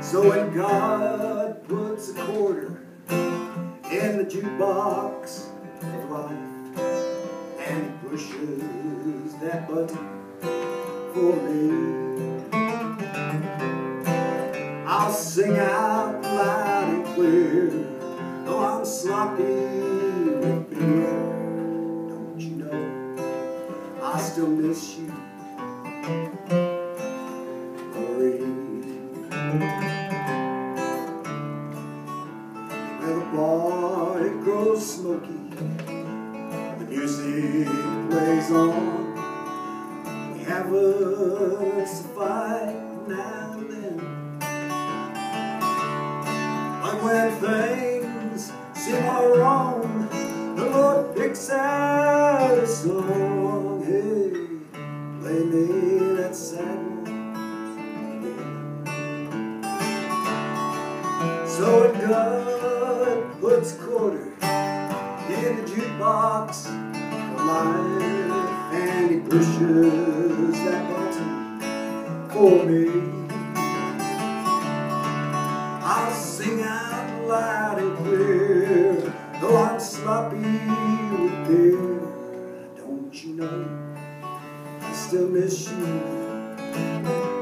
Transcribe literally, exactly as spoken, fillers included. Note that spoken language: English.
So when God puts a quarter in the jukebox of life and He pushes that button for me, I'll sing out loud and clear, though I'm sloppy with beer. Don't you know I still miss you, when the bar it grows smoky, the music plays on, we have us a fight now and then. But when things seem all wrong, the Lord picks out a song. Hey, play me that sad one. So when God puts a quarter in the jukebox of life and He pushes that button for me, I'll sing out loud and clear, though I'm sloppy with beer. Don't you know I still miss you?